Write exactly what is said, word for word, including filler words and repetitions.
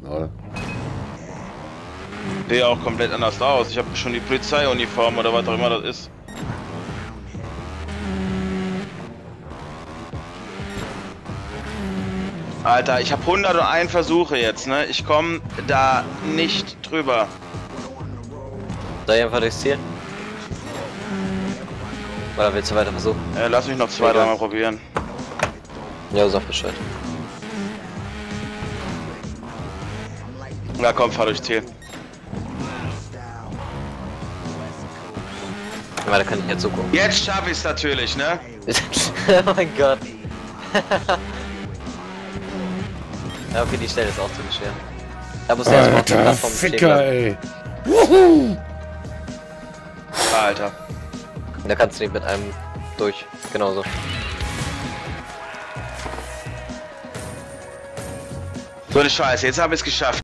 oder? Sehe auch komplett anders aus. Ich habe schon die Polizeiuniform oder was auch immer das ist. Alter, ich habe hunderteins Versuche jetzt, ne? Ich komme da nicht drüber. Soll ich einfach durchs Ziel? Oder willst du weiter versuchen? Äh, lass mich noch zwei, Egal. dreimal probieren. Ja, sag Bescheid. Na komm, fahr durchs Ziel. Ja, da kann ich jetzt so gucken. Jetzt schaffe ich es natürlich, ne? Oh mein Gott. Ja, okay, die Stelle ist auch ziemlich schwer. Da muss er erstmal auf die Alter, Plattform stehen Ficker, bleiben. ey. Wuhu. Alter. Da kannst du nicht mit einem durch. Genauso. So eine Scheiße, jetzt habe ich es geschafft.